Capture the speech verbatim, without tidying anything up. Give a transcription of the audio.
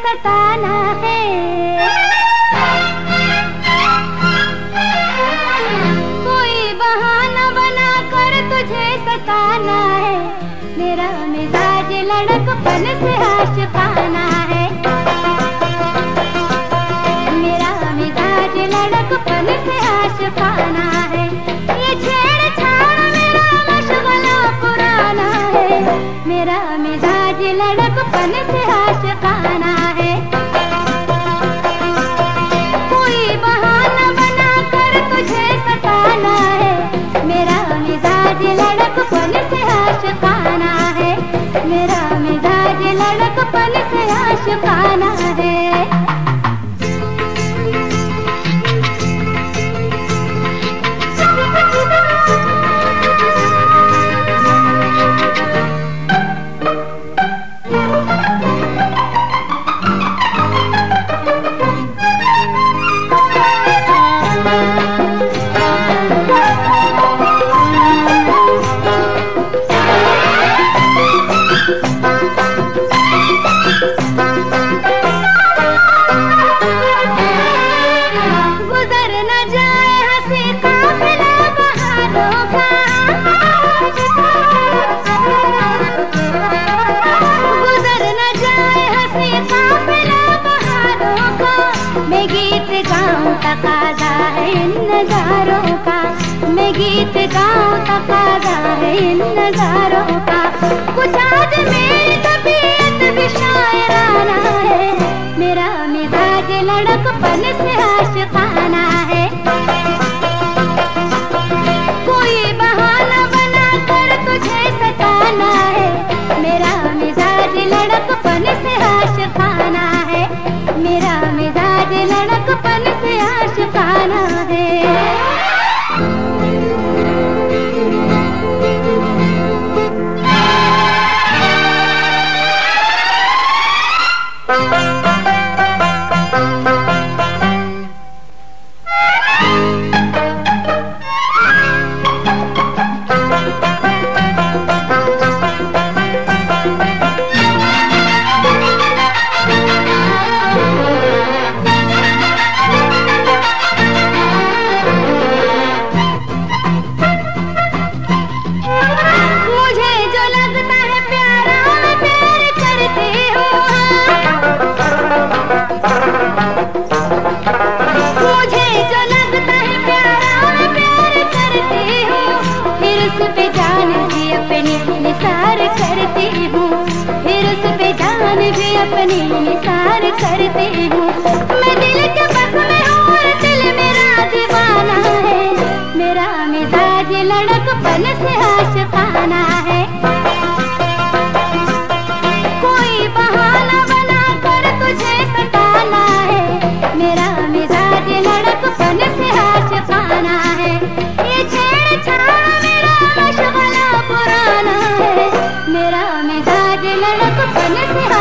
सताना है। कोई बहाना बना कर तुझे सताना है। मेरा मिजाज लड़कपन से आशिकाना है। मेरा मिजाज लड़कपन से आशिकाना है। ये छेड़छाड़ मेरा मशगला पुराना है। मेरा मिजाज लड़कपन से आशिकाना है। कोई बहाना बना कर तुझे सताना है। मेरा मिजाज लड़कपन से आशिकाना है। मेरा मिजाज लड़कपन से आशिकाना है। मैं गीत गाऊं तकाज़ा है इन नजारों का। मैं गीत गाऊं तकाज़ा है इन नजारों का। कुछ आज मेरी तबीयत भी शायराना है। मेरा मिजाज लड़कपन से आशिकाना है। कोई बहाना बना कर तुझे सताना है। मेरा मिजाज लड़कपन से आशिकाना है। मेरा मिजाज लड़कपन से आशिकाना है। अपनी निसार करती हूँ। मैं दिल के बस में हूँ और दिल मेरा दीवाना है। मेरा मिजाज लड़कपन से आशिकाना है। कोई बहाना बना कर तुझे सताना है। मेरा मिजाज लड़कपन से आशिकाना है। ये छेड़छाड़ मेरा मशगला पुराना है। मेरा मिजाज लड़कपन से